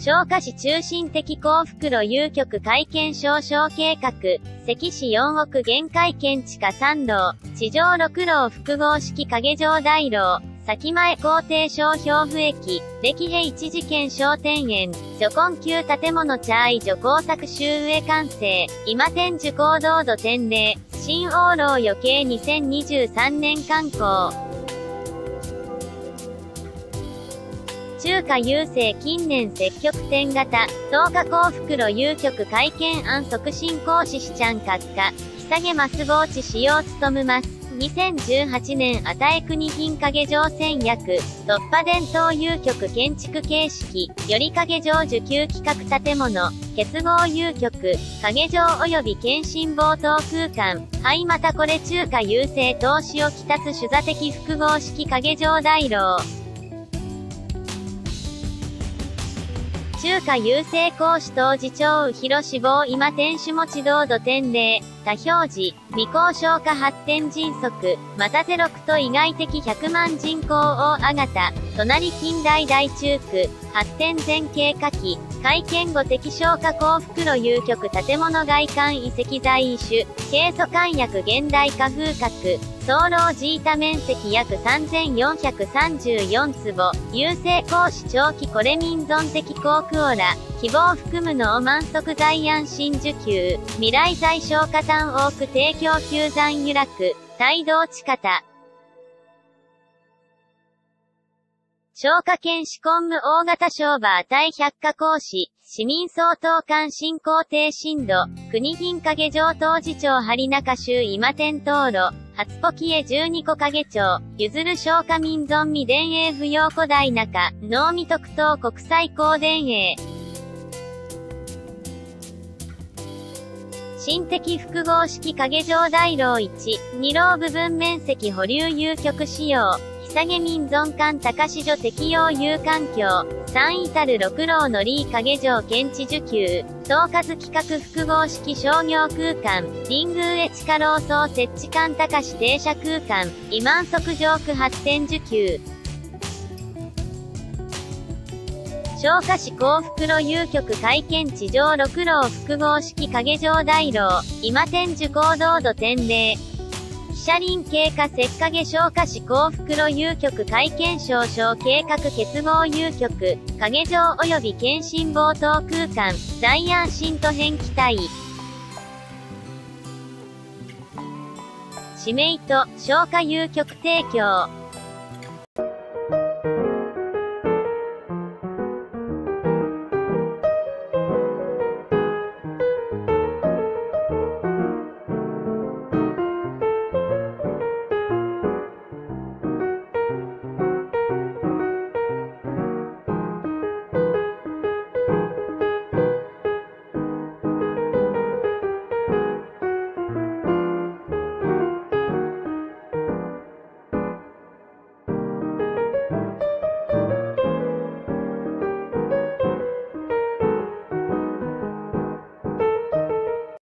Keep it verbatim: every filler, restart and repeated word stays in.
消化市中心的高袋郵局改建少々計画、関市よんおく限改建地下さんろう、地上ろくろう複合式影状大廊、先前工程小標布駅、歴兵一次元商店園、除根旧建物チャーイ除工作周上完成、今天受工道土典礼、新往路余計にせんにじゅうさんねん観光。中華郵政近年積極点型、東華高袋郵局改建案促進講師しちゃん閣下、久下増防地使用務むます。にせんじゅうはちねんあたえ国品影城戦略、突破伝統郵局建築形式、より影城受給企画建物、結合郵局、影城及び検診冒頭空間、はいまたこれ中華郵政投資をきたつ主座的複合式影城大廊。中華郵政講師当時長宇広志望今天主持道土典礼、多表示、未交消化発展迅速、またゼロ区と意外的ひゃくまん人口大あがた、隣近代大中区、発展前景下記、改建後的消化高袋郵局建物外観遺跡在種、軽素管薬現代化風格、総楼ジータ面積約さんぜんよんひゃくさんじゅうよんつぼ、郵政講師長期これ民存的高クオラ、希望含むのを満足在安心受給、未来在消化炭多く提供急山由楽、帯同地方。消化検視コンム大型商売対百科講師、市民総統官進行低震度、国品影城当時町針中州今天道路、初ポキエじゅうにこ影町、譲る消化民存未電営不要古代中、能美特等国際公電営。新的複合式影城大廊いち、にろう部分面積保留郵局使用。久下民存館高市所適用有環境、さん至るろくろうのリー影城検地受給、統括企画複合式商業空間、リング上地下楼層設置館高市停車空間、今満足上区発展受給。消化市高袋郵局改建地上ろくろう複合式影城大廊、今天受工道土典礼。汽車輪経過石影消化市高袋郵局改建少々計画結合郵局、影城及び検診冒頭空間、在安心と変期待。指名と消化郵局提供。